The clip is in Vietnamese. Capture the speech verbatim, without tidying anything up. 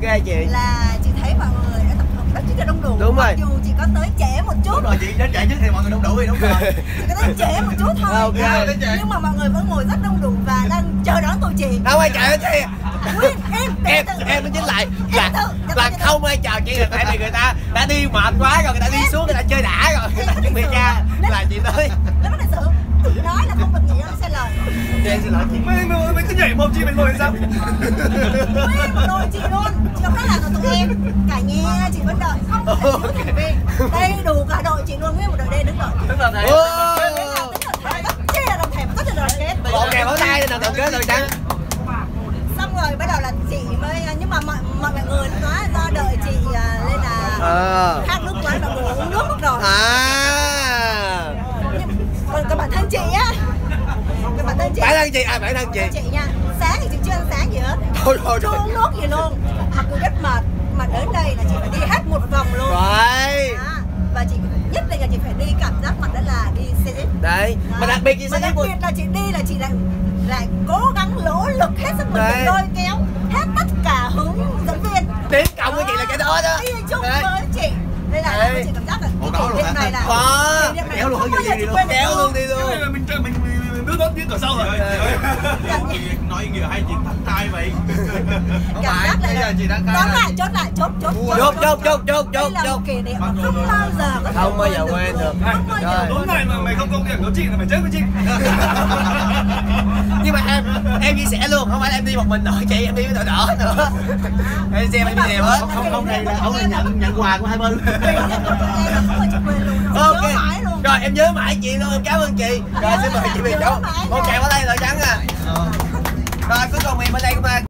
chị. Là chị thấy mọi người đã tập hợp rất là đông đủ. Đúng rồi. Dù chị có tới trễ một chút. Đúng rồi, chị đến trễ nhất thì mọi người đông đủ thì đúng rồi. Chị có tới trễ một chút thôi. Ok. Nhưng mà mọi người vẫn ngồi rất đông đủ và đang chờ đón tụi chị. Không ai chào chị. Nguyên, em, Em tự, em mới chính lại là em tự, là tự, không ai chào chị, là tại vì người ta đã đi mệt quá rồi, người ta đi xuống, người ta chơi đã rồi, người ta chuẩn bị ra là chị tới. Nó lịch sự. Chị nói là không được nghĩ đâu sai lời. Em xin lỗi chị. Mày mày mày cứ nhảy mồm chị mày ngồi sao? Nguyên một đội chị luôn. Trong đó là tụi em. Cả nhà chị vẫn đợi. Không phải thiếu thành viên. Đây đủ cả đội chị luôn. Nguyên một đội đây đứng đợi. Tức là thế. Rất chi là đồng thể và rất là đoàn kết. Một kèo pháo tay nên là tổng kết rồi chăng? Xong rồi bắt đầu là chị mới, nhưng mà mọi mọi người nói do đợi chị lên là Ờ. khát nước quá, mọi người uống nước mất rồi. À. Còn còn bản thân chị á, còn bản thân chị. Bản thân chị à, bản thân chị. Chị nha, sáng thì chị chưa ăn sáng gì hết, Thôi rồi chưa rồi. uống nước gì luôn, mặc dù rất mệt, mà đến đây là chị phải đi hết một vòng luôn. Rồi. À, và chị nhất định là chị phải đi cảm giác mặt đó là đi xe jeep. Đấy, Đó. mà đặc biệt chị mà sẽ đặc biệt là chị đi là chị lại lại cố gắng nỗ lực hết sức mình để lôi kéo hết tất cả hướng dẫn viên. Điểm cộng của chị là cái đó đó. Đi chung Đấy. với chị. Đây là Đấy. chị cảm giác là Ủa, cái có kỷ luôn niệm hả? này là Có. kỷ niệm này Kéo luôn không hả? bao giờ Gì chị luôn? quên được Kéo luôn đi Mình luôn. mình mình mình bước bớt tiếng cờ sau rồi. Nói nghĩa hay chị thằng trai vậy. cảm giác này là chị đang tóm lại chốt lại chốt chốt Chốt chốt chốt chốt chốt đây là chốt. một kỷ niệm mà không bao giờ có thể Không bao giờ quên được. không bao giờ Rồi. Đúng này mà mày không công nhận của chị là mày chết với chị. Nhưng mà em em chia sẻ luôn, không phải là em đi một mình nội chị, em đi với đội đỏ nữa. Em xem em đi đều hết. Không không này là ông là nhận nhận quà của hai bên. Ok. Rồi em nhớ mãi chị luôn, em cảm ơn chị. Rồi xin mời chị về chỗ. Ok,